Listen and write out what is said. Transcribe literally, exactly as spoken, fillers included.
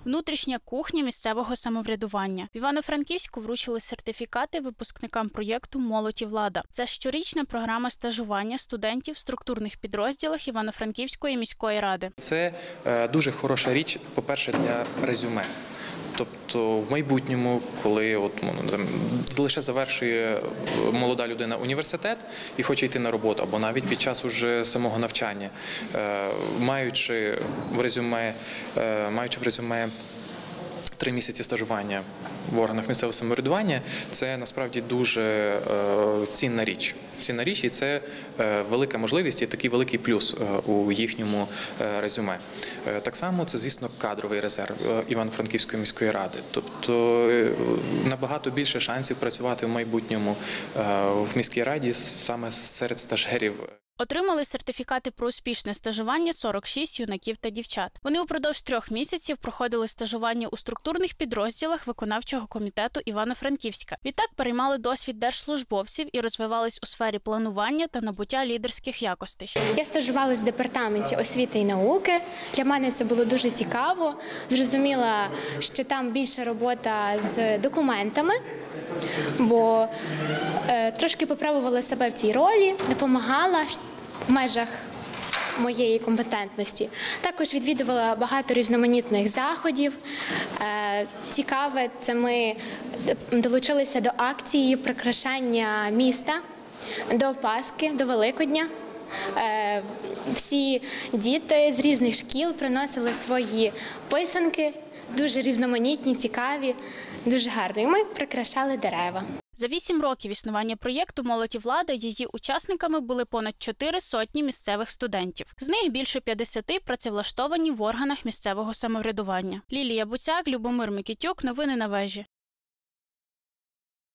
Внутрішня кухня місцевого самоврядування. В Івано-Франківську вручили сертифікати випускникам проєкту «Молодь і влада». Це щорічна програма стажування студентів в структурних підрозділах Івано-Франківської міської ради. Це дуже хороша річ, по-перше, для резюме. Тобто в майбутньому, коли от, там, лише завершує молода людина університет і хоче йти на роботу, або навіть під час уже самого навчання, маючи в резюме, маючи в резюме три місяці стажування в органах місцевого самоврядування, це насправді дуже е, цінна річ. Цінна річ, і це е, велика можливість і такий великий плюс е, у їхньому е, резюме. Е, так само це, звісно, кадровий резерв е, Івано-Франківської міської ради. Тобто е, набагато більше шансів працювати в майбутньому е, в міській раді саме серед стажерів. Отримали сертифікати про успішне стажування сорок шість юнаків та дівчат. Вони упродовж трьох місяців проходили стажування у структурних підрозділах виконавчого комітету Івано-Франківська. Відтак переймали досвід держслужбовців і розвивались у сфері планування та набуття лідерських якостей. Я стажувалась в департаменті освіти і науки. Для мене це було дуже цікаво. Зрозуміла, що там більше робота з документами, бо е, трошки попробувала себе в цій ролі, допомагала в межах моєї компетентності. Також відвідувала багато різноманітних заходів. Е, цікаве, це ми долучилися до акції прикрашання міста, до Пасхи, до Великодня. Е, всі діти з різних шкіл приносили свої писанки, дуже різноманітні, цікаві, дуже гарні. Ми прикрашали дерева. За вісім років існування проєкту «Молодь і влада» її учасниками були понад чотири сотні місцевих студентів. З них більше п'ятдесят працевлаштовані в органах місцевого самоврядування. Лілія Буцяк, Любомир Микитюк. Новини на вежі.